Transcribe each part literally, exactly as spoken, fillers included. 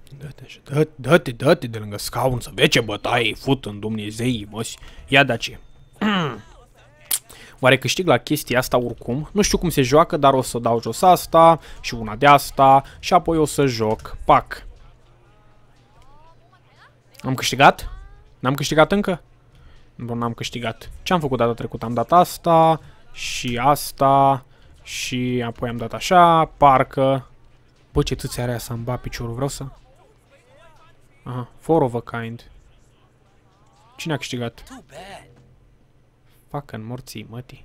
Dă-te așa, dă-te, dă-te, dă-te de lângă scaun să vezi ce bătaie fut în Dumnezeii, măsi. Ia daci. Oare câștig la chestia asta oricum? Nu știu cum se joacă, dar o să dau jos asta și una de asta și apoi o să joc. Pac. Am câștigat? N-am câștigat încă? Nu, n-am câștigat. Ce am făcut data trecută? Am dat asta și asta și apoi am dat așa, parcă. Bă, ce tâți are aia să-mi bat piciorul, vreau să... Aha, four of a kind. Cine a câștigat? Facă-n morții, mătii.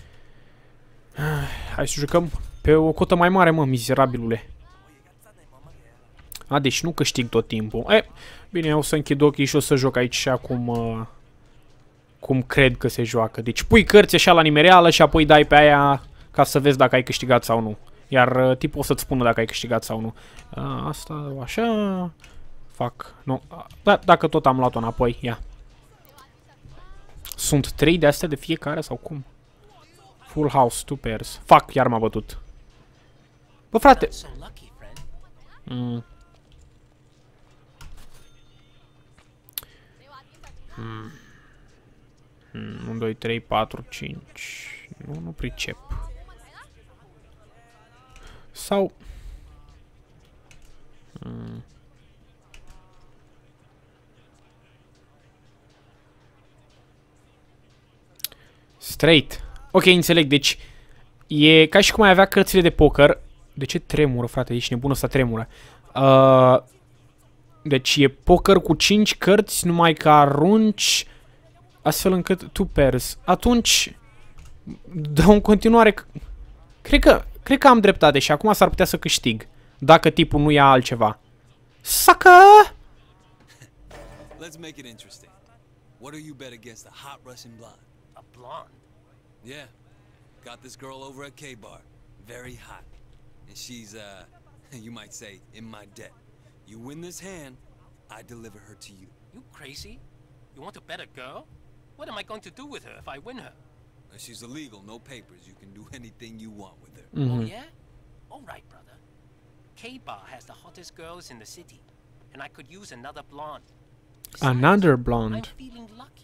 Hai să jucăm pe o cotă mai mare, mă, mizerabilule. A, deci nu câștig tot timpul. E, bine, o să închid ochii și o să joc aici așa cum, uh, cum cred că se joacă. Deci pui cărți așa la nimereală și apoi dai pe aia ca să vezi dacă ai câștigat sau nu. Iar uh, tipul o să-ți spună dacă ai câștigat sau nu. A, asta, așa... Fac, nu. Da, dacă tot am luat-o înapoi, ia. Sunt trei de astea de fiecare sau cum? Full house, two pairs. Fac, iar m-a bătut. Bă, frate. Mm. Hmm. Hmm. unu, doi, trei, patru, cinci. Nu, nu pricep. Sau... Hmm. Straight. Ok, înțeleg. Deci, e ca și cum ai avea cărțile de poker. De ce tremură, frate? Ești nebun, ăsta tremură. Uh, deci, e poker cu cinci cărți, numai că arunci astfel încât two pairs. Atunci, dă în continuare... Cred că, cred că am dreptate și acum s-ar putea să câștig. Dacă tipul nu ia altceva. Sacă! Let's make it interesting. What do you bet against a hot Russian blonde? A blonde? Yeah. Got this girl over at K-Bar. Very hot. And she's, uh, you might say, in my debt. You win this hand, I deliver her to you. You crazy? You want to bet a girl? What am I going to do with her if I win her? Uh, She's illegal, no papers. You can do anything you want with her. Mhm. Oh, yeah? All right, brother. K-Bar has the hottest girls in the city. And I could use another blonde. Besides, Another blonde. I'm feeling lucky.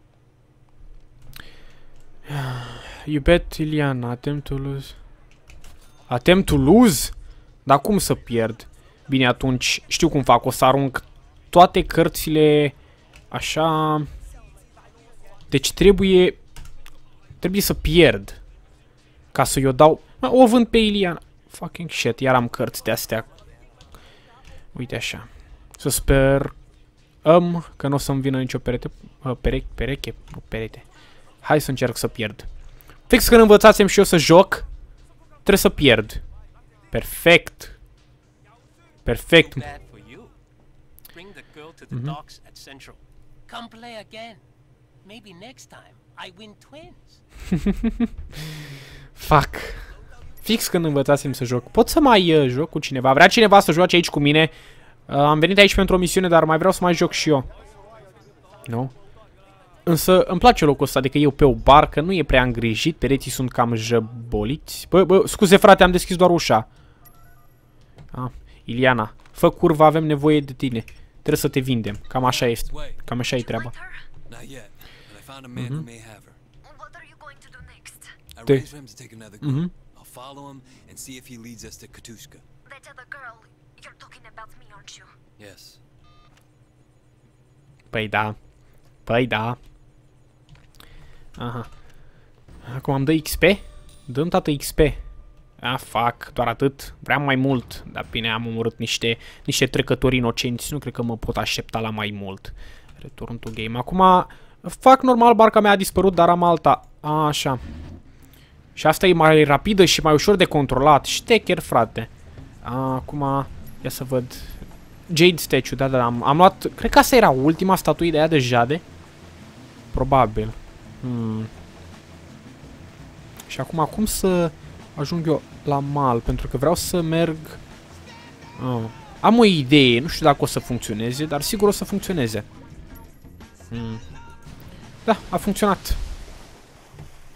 You bet, Iliana. Attempt to lose. Attempt to lose? Dar cum să pierd? Bine, atunci știu cum fac. O să arunc toate cărțile așa. Deci trebuie... Trebuie să pierd. Ca să i-o dau... O vând pe Iliana. Fucking shit. Iar am cărți de astea. Uite așa. Să sper... Am că nu o să-mi vină nicio perete... Pere... Pereche? Nu, perete. Hai să încerc să pierd. Fix când învățasem și eu să joc, trebuie să pierd. Perfect. Perfect. Bad for you. Bring the girl to the docks at Central. Come play again. Maybe next time I win twins. Fuck. Fix când învățasem să joc. Pot să mai uh, joc cu cineva? Vrea cineva să joace aici cu mine? Uh, am venit aici pentru o misiune, dar mai vreau să mai joc și eu. Nu? Însă îmi place locul ăsta, adică eu pe o barcă, nu e prea îngrijit, pereții sunt cam jăboliți. Bă, bă, scuze frate, am deschis doar ușa. Ah, Iliana, fă curva, avem nevoie de tine. Trebuie să te vindem, cam așa este. Cam așa e treaba. Not yet, but I found a man who may have her. What are you going to do next? I Te- arranged for him to take another girl. Mhm. I'll follow him and see if he leads us to Katushka. That other girl, you're talking about me, aren't you? Yes. Păi da. Păi da. Aha. Acum am dă X P? Dăm tată X P. A, fac, doar atât. Vreau mai mult. Dar bine, am omorât niște, niște trecători inocenți. Nu cred că mă pot aștepta la mai mult. Return to game. Acum fac normal, barca mea a dispărut, dar am alta. A, așa. Și asta e mai rapidă și mai ușor de controlat. Ștecher, frate. A, acum, ia să văd. Jade Statue, da, da, am, am luat... Cred că asta era ultima statuie de aia de jade. Probabil. Hmm. Și acum, cum să ajung eu la mal? Pentru că vreau să merg... Oh. Am o idee, nu știu dacă o să funcționeze, dar sigur o să funcționeze. Hmm. Da, a funcționat.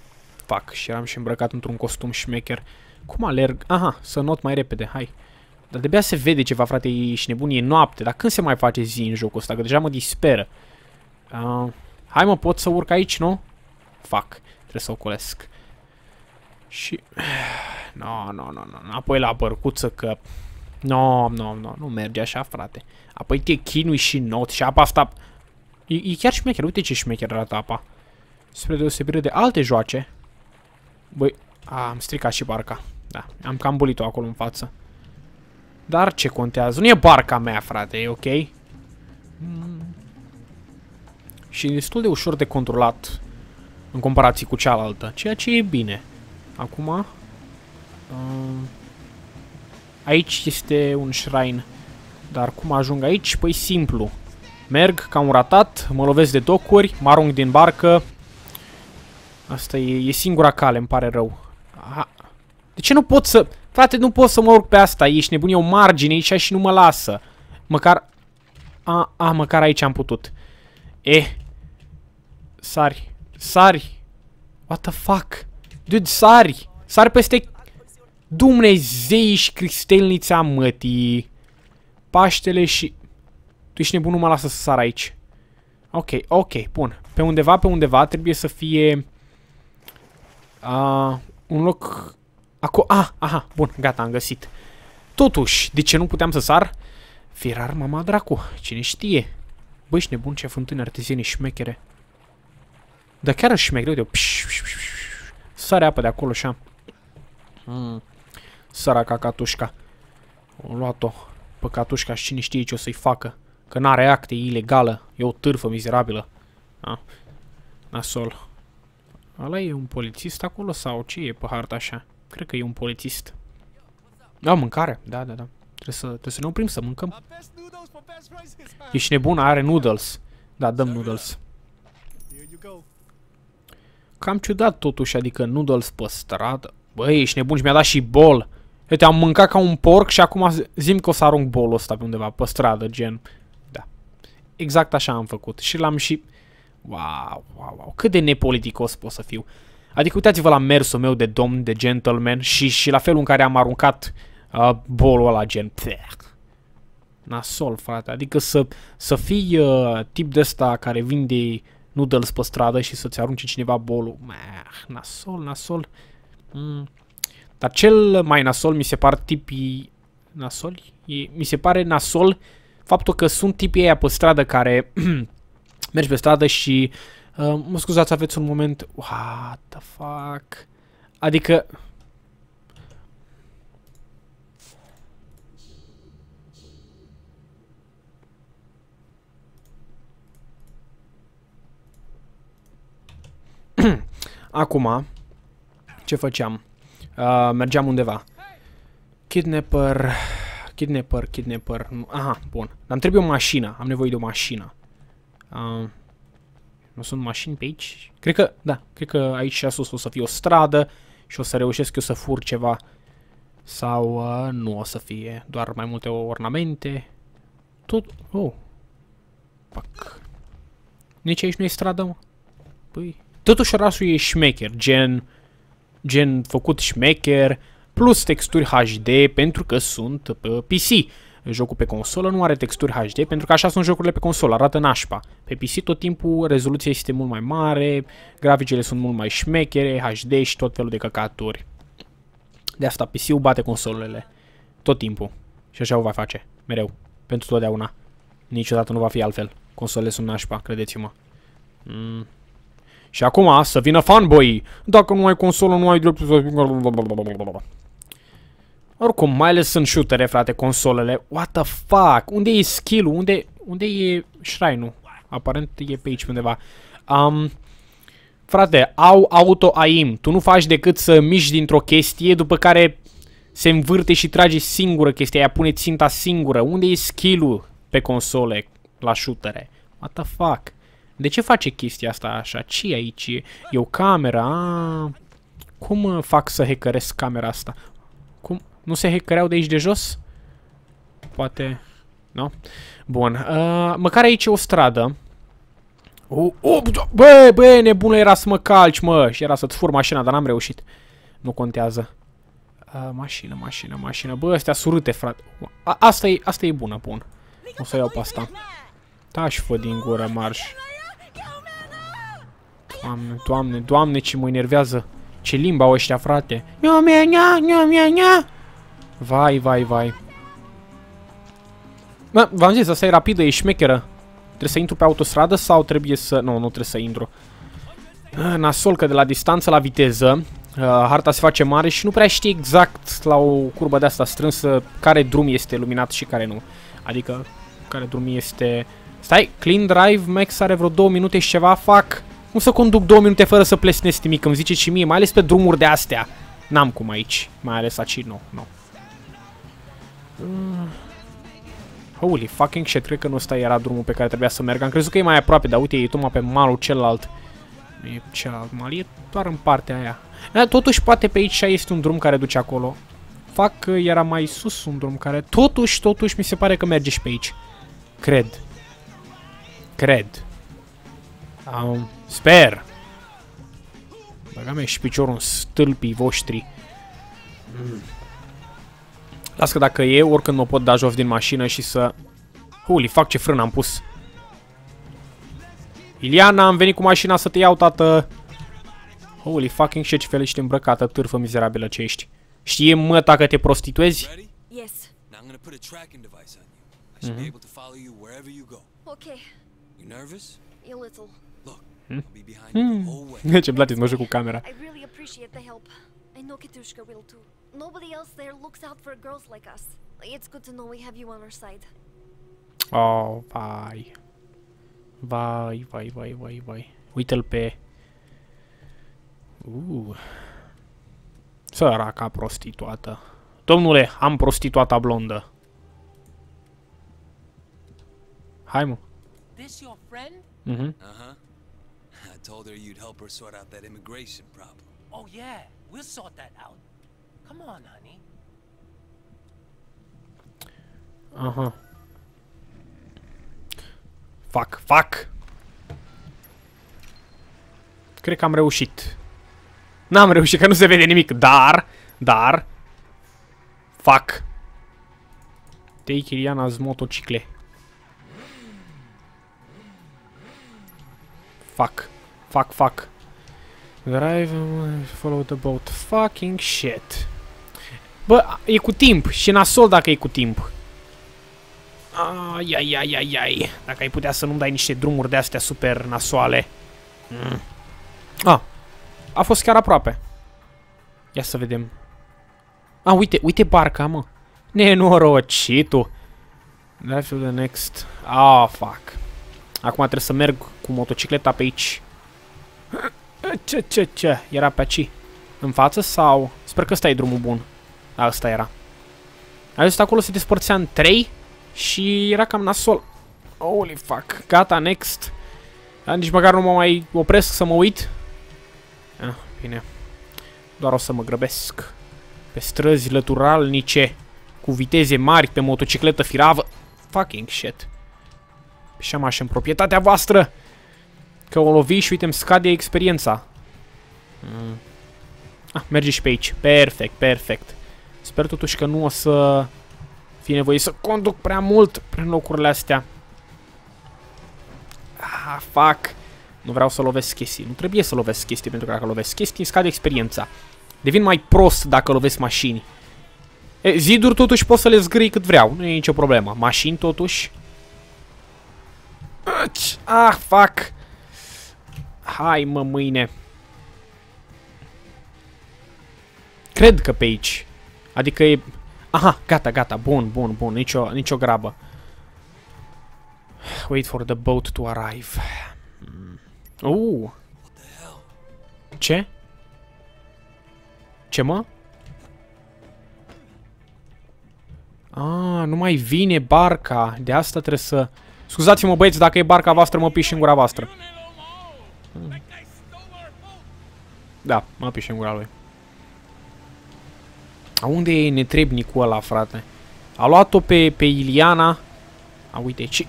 Fac, și eram și îmbrăcat într-un costum șmecher. Cum alerg? Aha, să not mai repede, hai. Dar de-abia se vede ceva, frate, ești nebun, e noapte. Dar când se mai face zi în jocul ăsta? Că deja mă disperă. Uh, hai mă, pot să urc aici, nu? Fac. Trebuie să ocolesc. Și... No, no, no, no. Apoi la bărcuță că... No, no, no, nu merge așa, frate. Apoi te chinui și not și apa asta... E, e chiar șmecher, uite ce șmecher arată apa. Spre deosebire de alte joace. Băi, a, am stricat și barca. Da, am cam bulit-o acolo în față. Dar ce contează? Nu e barca mea, frate, e ok? Mm. Și destul de ușor de controlat în comparație cu cealaltă, ceea ce e bine. Acum... Uh, aici este un shrine. Dar cum ajung aici? Păi simplu. Merg ca un ratat, mă lovesc de docuri, mă arunc din barcă. Asta e, e singura cale, îmi pare rău. Aha. De ce nu pot să... Frate, nu pot să mă urc pe asta, ești nebun, e o margine aici și nu mă lasă. Măcar... A, a, măcar aici am putut. Eh. Sari. Sari. What the fuck? Dude, sari. Sari peste... Dumnezei și cristelnița mătii. Paștele și... Tu ești nebun, nu mă lasă să sar aici. Ok, ok, bun. Pe undeva, pe undeva trebuie să fie... Uh, un loc... Acolo... Ah, aha, bun, gata, am găsit. Totuși, de ce nu puteam să sar? Firar, mama dracu, cine știe? Băi, ești nebun, ce fântâni artezienii șmechere. Dar chiar șmechere, uite-o. Sare apă de acolo, așa. Mm. Săraca catușca. O luat-o pe catușca și cine știe ce o să-i facă. Că n-are acte, e ilegală. E o târfă mizerabilă. A? Nasol. Ăla e un polițist acolo sau ce e pe harta așa? Cred că e un polițist. Da, mâncare. Da, da, da. Trebuie să, trebuie să ne oprim să mâncăm. Ești nebun, are noodles. Da, dăm noodles. Cam ciudat totuși, adică noodles pe stradă. Băi, ești nebun și mi-a dat și bol. Uite, am mâncat ca un porc și acum zi-mi că o să arunc bolul ăsta pe undeva, pe stradă, gen. Da. Exact așa am făcut. Și l-am și... Wow, wow, wow. Cât de nepoliticos pot să fiu. Adică uitați-vă la mersul meu de domn, de gentleman și, și la felul în care am aruncat uh, bolul ăla, gen. Nasol, frate. Adică să, să fii uh, tip de ăsta care vinde noodles pe stradă și să-ți arunce cineva bolul. Meh, nasol, nasol. Mm. Dar cel mai nasol mi se par tipii... Nasoli? E, mi se pare nasol faptul că sunt tipii aia pe stradă care... mergi pe stradă și... Uh, mă scuzați, aveți un moment... What the fuck? Adică... Acum, ce făceam? Uh, mergeam undeva. Kidnapper... Kidnapper, kidnapper... Aha, bun. Dar îmi trebuie o mașină. Am nevoie de o mașină. Uh, nu sunt mașini pe aici? Cred că, da, cred că aici și sus o să fie o stradă și o să reușesc eu să fur ceva. Sau uh, nu o să fie, doar mai multe ornamente. Tot, oh. Pac. Nici aici nu e stradă, mă. Păi, totuși orașul e șmecher, gen, gen făcut șmecher, plus texturi H D pentru că sunt pe P C. Jocul pe consolă nu are texturi H D, pentru că așa sunt jocurile pe consolă, arată nașpa. Pe P C tot timpul rezoluția este mult mai mare, graficele sunt mult mai șmechere, H D și tot felul de căcaturi. De asta P C-ul bate consolele. Tot timpul. Și așa o va face. Mereu. Pentru totdeauna. Niciodată nu va fi altfel. Consolele sunt nașpa, credeți-mă. Mm. Și acum să vină fanboy. Dacă nu ai consolă, nu ai dreptul să... Oricum, mai ales sunt shootere, frate, consolele. What the fuck? Unde e skill-ul? Unde, unde e shrine-ul? Aparent e pe aici undeva. Um, frate, au auto-aim. Tu nu faci decât să miști dintr-o chestie, după care se învârte și trage singură chestia aia, pune ținta singură. Unde e skill-ul pe console la shootere? What the fuck? De ce face chestia asta așa? Ce e aici? E o cameră? Ah, cum fac să hackeresc camera asta? Cum? Nu se hackereau de aici de jos? Poate... Nu? Bun. Uh, măcar aici e o stradă. Uh, uh, bă, bă, nebună era să mă calci, mă. Și era să-ți fur mașina, dar n-am reușit. Nu contează. Uh, mașină, mașină, mașină. Bă, astea surâte, frate. A, asta, e, asta e bună, bun. O să iau pe asta. Taci, fă din gură, marș. Doamne, doamne, doamne, ce mă enervează. Ce limba au ăștia, frate. Vai, vai, vai. Bă, v-am zis, asta e rapidă, e șmecheră. Trebuie să intru pe autostradă sau trebuie să... Nu, nu trebuie să intru. Nasol, că de la distanță la viteză, uh, harta se face mare și nu prea știi exact la o curbă de asta strânsă care drum este luminat și care nu. Adică, care drum este... Stai, Clean Drive Max are vreo două minute și ceva, fac. Cum să conduc două minute fără să plesnesc nimic, îmi zice și mie, mai ales pe drumuri de astea. N-am cum aici, mai ales aici, nu, nu. Uh. Holy fucking shit, cred că nu ăsta era drumul pe care trebuia să merg. Am crezut că e mai aproape, dar uite, e tocmai pe malul celălalt. Nu e celălalt mal, e doar în partea aia. E, totuși, poate pe aici este un drum care duce acolo. Fac că era mai sus un drum care... Totuși, totuși, mi se pare că merge și pe aici. Cred. Cred. Um, sper. Băga-mi și piciorul în stâlpii voștri. Mm. Las că dacă e, oricând mă pot da jos din mașină și să... Holy, fac ce frână am pus. Iliana, am venit cu mașina să te iau, tată. Holy fucking shit, ce fel ești îmbrăcată, târfă mizerabilă ce ești. Știe măta că te prostituezi? Yes. Now I'm gonna put a tracking device on you. I should be able to follow you wherever you go. Okay. You nervous? A little. Look, I'll be behind you the whole way. Ce plătit mă joc cu camera. I really appreciate the help. I know Kitushka will too. Nobody else there looks out for girls like us. It's good to know we have you on our side. Oh, vai. Vai, vai, vai, vai, vai. Uite-l pe... Uh. Săraca prostituată. Domnule, am prostituata blondă. Hai, mă. This your friend? Mhm. Uh-huh. I told her you'd help her sort out that immigration problem. Oh yeah, we'll sort that out. Come on, honey. Aha. Fac, fac. Cred că am reușit. N-am reușit, că nu se vede nimic, dar, dar, fac. Take Iliana's motocicle. Fac, fac, fac. Drive, follow the boat. Fucking shit. Bă, e cu timp și nasol dacă e cu timp. Ai, ai, ai, ai, ai. Dacă ai putea să nu-mi dai niște drumuri de astea super nasoale. Mm. Ah, a fost chiar aproape. Ia să vedem. Ah, uite, uite barca, mă. Nenorocitul. Drive to the next. Ah, fuck. Acum trebuie să merg cu motocicleta pe aici. Ce, ce, ce? Era pe aici. În față sau... Sper că ăsta e drumul bun. Da, ăsta era. A zis acolo se despărțea în trei și era cam nasol. Holy fuck. Gata, next. Dar nici măcar nu mă mai opresc să mă uit. Ah, bine. Doar o să mă grăbesc. Pe străzi lăturalnice, cu viteze mari, pe motocicletă firavă. Fucking shit. Și am așa în proprietatea voastră. Că o lovi și uite, îmi scade experiența. Mm. Ah, merge și pe aici. Perfect, perfect. Sper totuși că nu o să fie nevoie să conduc prea mult prin locurile astea. Ah, fuck. Nu vreau să lovesc chestii. Nu trebuie să lovesc chestii, pentru că dacă lovesc chestii, scade experiența. Devin mai prost dacă lovesc mașini. E, ziduri totuși pot să le zgârii cât vreau. Nu e nicio problemă. Mașini totuși. Ah, fuck. Hai, mă, mâine. Cred că pe aici. Adică e... Aha, gata, gata. Bun, bun, bun. Nicio, nicio grabă. Wait for the boat to arrive. Uh. Ce? Ce, mă? Ah, nu mai vine barca. De asta trebuie să... Scuzați-mă, băieți, dacă e barca voastră, mă piși în gura voastră. Hmm. Da, mă piși în gura lui. A, unde e netrebnicul ăla, frate? A luat-o pe, pe Iliana. A, uite, ce...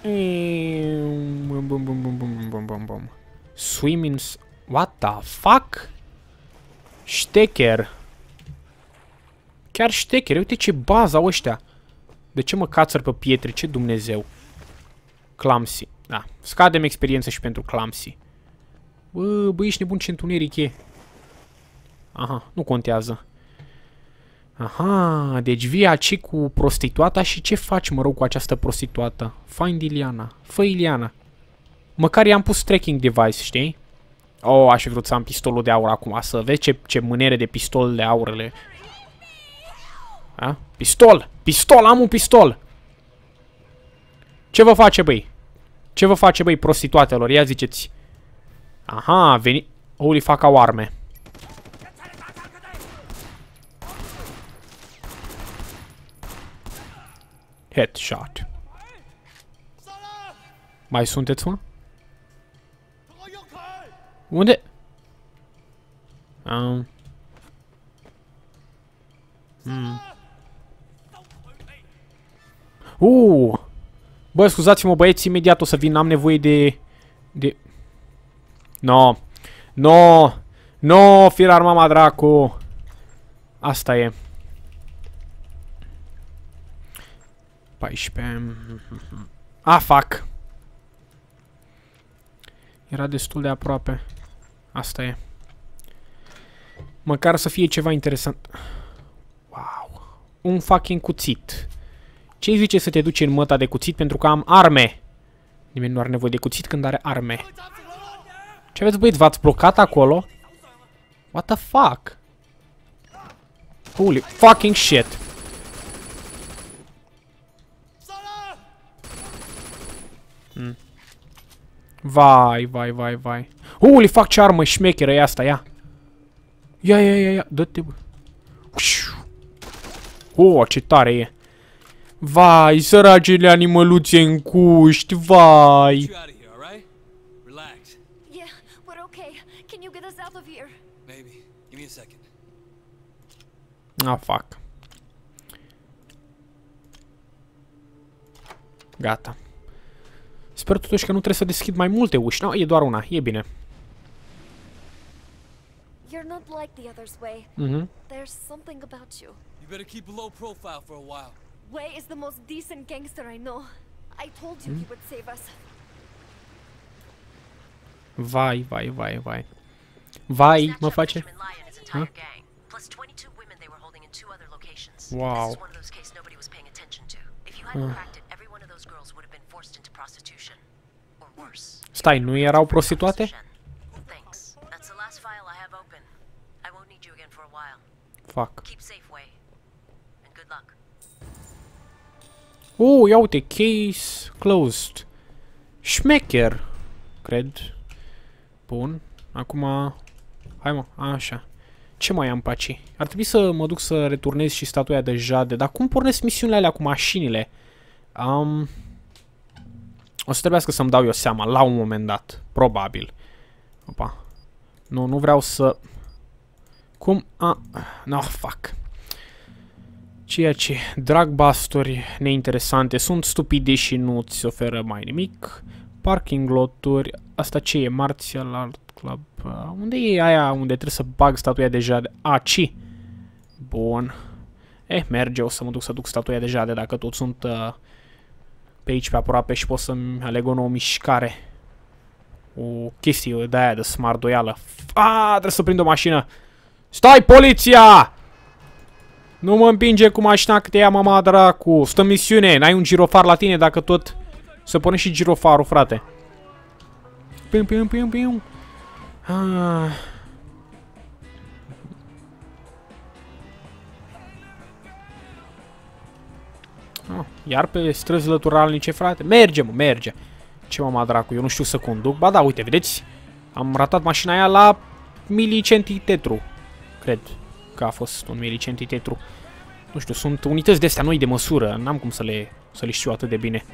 Swim in... What the fuck? Ștecher. Chiar ștechere. Uite ce bază au ăștia. De ce mă cațăr pe pietre? Ce Dumnezeu. Clumsy. Da. Scadem experiență și pentru Clumsy. Bă, bă, ești nebun, ce întuneric e. Aha, nu contează. Aha, deci vii aici cu prostituata și ce faci, mă rog, cu această prostituată? Find Iliana. Fă Iliana. Măcar i-am pus tracking device, știi? Oh, aș fi vrut să am pistolul de aur acum. Să vezi ce, ce mânere de pistol de aurele. A? Pistol! Pistol! Am un pistol! Ce vă face, băi? Ce vă face, băi, prostituatelor? Ia ziceți. Aha, veni... Holy fuck, au arme. Headshot. Mai sunteți, mă? Unde? Um. Mm. Uh. Bă, scuzați-mă, băieți, imediat o să vin, am nevoie de... De... No. No. No, firar mama dracu. Asta e. paisprezece. Ah, fuck. Era destul de aproape. Asta e. Măcar să fie ceva interesant. Wow. Un fucking cuțit. Ce-i zice să te duci în măta de cuțit pentru că am arme? Nimeni nu are nevoie de cuțit când are arme. Ce aveți, băieți? V-ați blocat acolo? What the fuck? Holy fucking shit. Hmm. Vai, vai, vai, vai. Holy fuck, ce armă șmecheră e asta, ia. Ia, ia, ia, ia, dă-te, bă. Oh, ce tare e. Vai, săracele animăluțe în cuști, vai. Yeah, we're okay. Can you get us out of here? Maybe. Give me a second. Ah, fuck. Gata. Sper totuși că nu trebuie să deschid mai multe uși. No, e doar una. E bine. You're not like the others, Wei. Mhm. There's something about you. You better keep a low profile for a while. Wei is the most decent gangster I know. I told you he would save us. Vai, vai, vai, vai. Vai, mă face? Huh? Wow. Stai, nu erau prostituate? Fuck. Oh, ia uite, case closed. Șmecher, cred. Bun. Acum... Hai, mă, așa. Ce mai am pe aici? Ar trebui să mă duc să returnez și statuia de jade. Dar cum pornesc misiunile alea cu mașinile? Um, o să trebuiască să-mi dau eu seama la un moment dat. Probabil. Opa. Nu, nu vreau să... Cum? A... No, fuck. Ceea ce... Dragbusturi neinteresante. Sunt stupide și nu ți oferă mai nimic. Parking loturi. Asta ce e? Martial Art Club. Uh, unde e aia unde trebuie să bag statuia de jade? Aici. Bun. Eh, merge. O să mă duc să duc statuia de jade dacă tot sunt uh, pe aici pe aproape și pot să-mi aleg o nouă mișcare. O chestie de aia de smardoială. Ah, trebuie să prind o mașină. Stai, poliția! Nu mă împinge cu mașina că te ia mama dracu. Stă misiune. N-ai un girofar la tine dacă tot... Să pune și girofarul, frate. Pium, pium, pium, pium. Ah. Ah, iar pe străzi lăturalnice, frate? Merge, mă, merge. Ce mama dracu, eu nu știu să conduc. Ba da, uite, vedeți? Am ratat mașina aia la milicentitetru. Cred că a fost un milicentitetru. Nu știu, sunt unități de astea noi de măsură. N-am cum să le, să le știu atât de bine.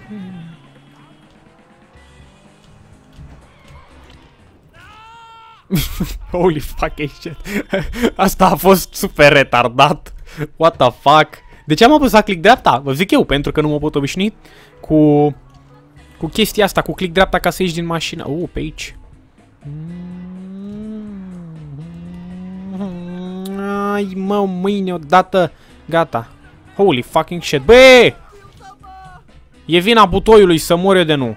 Holy fuck, shit. Asta a fost super retardat. What the fuck? De ce am apăsat click dreapta? Vă zic eu, pentru că nu mă pot obișnui cu cu chestia asta, cu click dreapta ca să ieși din mașină. Uh, pe aici. Ai, mă, mâine odată. Gata. Holy fucking shit. Băi! E vina butoiului să mor eu de nu.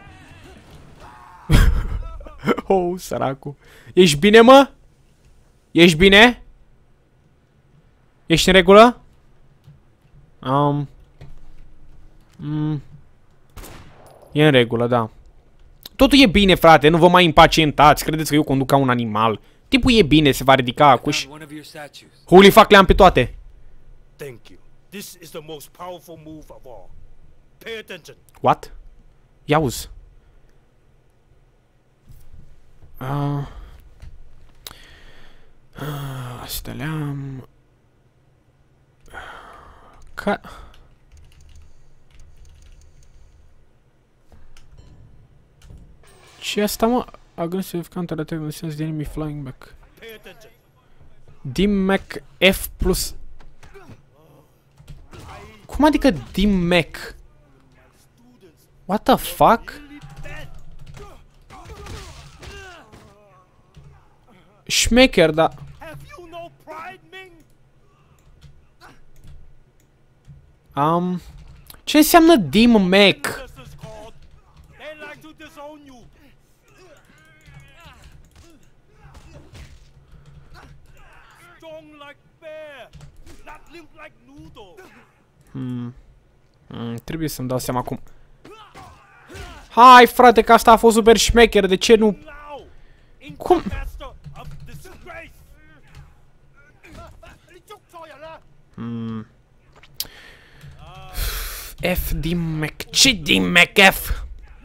Oh, săracu. Ești bine, mă? Ești bine? Ești în regulă? Um. Mm. E în regulă, da. Totul e bine, frate, nu vă mai impacientați. Credeți că eu conduc ca un animal. Tipul e bine, se va ridica acuși. Holy fuck, le-am pe toate. Thank you. This is the most powerful move of all. Pay attention. What? Ia uzi. Uh. Uh, astea le-am... Ca... Ce asta, mă? Aggressive counter attack in the sense the enemy flying back. D-Mac F plus... Cum adică D-Mac? What the fuck? Șmecher, da. Um, ce înseamnă D-Mac? Hmm. Hmm, trebuie să-mi dau seama cum. Hai, frate, că asta a fost super șmecher, de ce nu... Cum? Hmm. F, D-Mac, ce D-Mac F?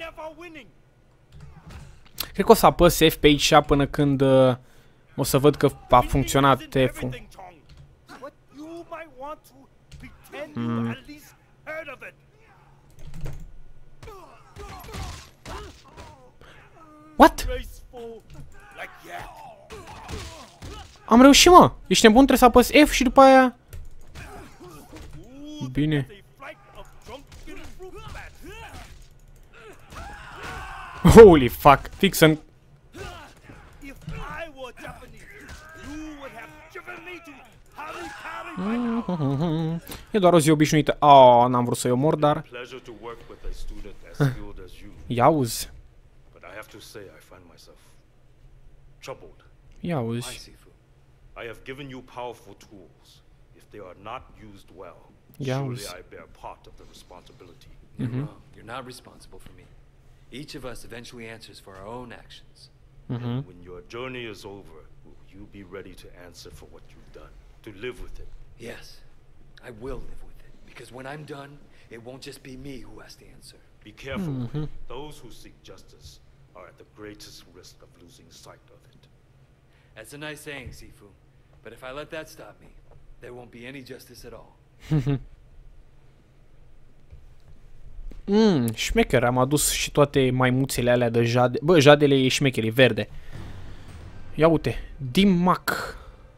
Cred că o să apăs F pe aici până când uh, o să văd că a funcționat F-ul. Hmm. What? Am reușit, mă! Ești nebun? Trebuie să apăs F și după aia... Bine. Holy fuck! Fix în... E doar o zi obișnuită. Oh, n-am vrut să-i omor, dar... Ia auzi. Ia auzi. I have given you powerful tools. If they are not used well, Yeah, surely was- I bear part of the responsibility. You're wrong. You're not responsible for me. Each of us eventually answers for our own actions. Mhm. When your journey is over, will you be ready to answer for what you've done? To live with it? Yes, I will live with it. Because when I'm done, it won't just be me who has to answer. Be careful. Those who seek justice are at the greatest risk of losing sight of it. That's a nice saying, Sifu. But if I let that stop me, there won't be any justice at all. Mmm, șmecher, am adus și toate maimuțele alea de jade. Bă, jadele e șmecher, e verde. Ia uite, D-Mac.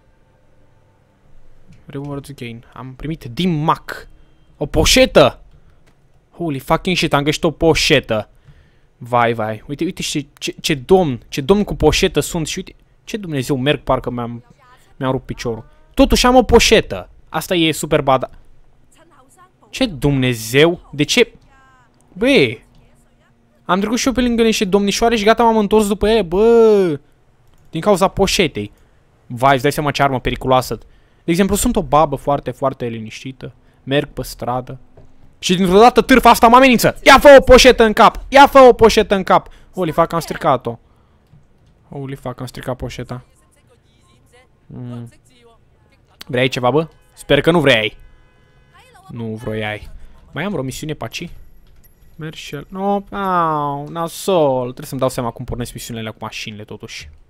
Rewards gain. Am primit D-Mac. O poșetă! Holy fucking shit, am găsit o poșetă. Vai, vai. Uite, uite ce, ce, ce domn, ce domn cu poșetă sunt și uite, ce Dumnezeu merg, parcă mi-am mi-am rupt piciorul. Totuși am o poșetă. Asta e super bada. Ce Dumnezeu? De ce? Bă, am trecut și eu pe lângă niște domnișoare și gata, m-am întors după ele, bă. Din cauza poșetei. Vai, îți dai seama ce armă periculoasă. De exemplu, sunt o babă foarte, foarte liniștită. Merg pe stradă. Și dintr-o dată târfa asta mă amenință. Ia fă o poșetă în cap. Ia fă o poșetă în cap. Holy fuck, am stricat-o. Holy fuck, am stricat poșeta. Mm. Vrei ceva, bă? Sper că nu vrei. Nu vroiai. Mai am vreo misiune pe aici? Merșel. No, au, nasol. Trebuie să-mi dau seama cum pornesc misiunile cu mașinile, totuși.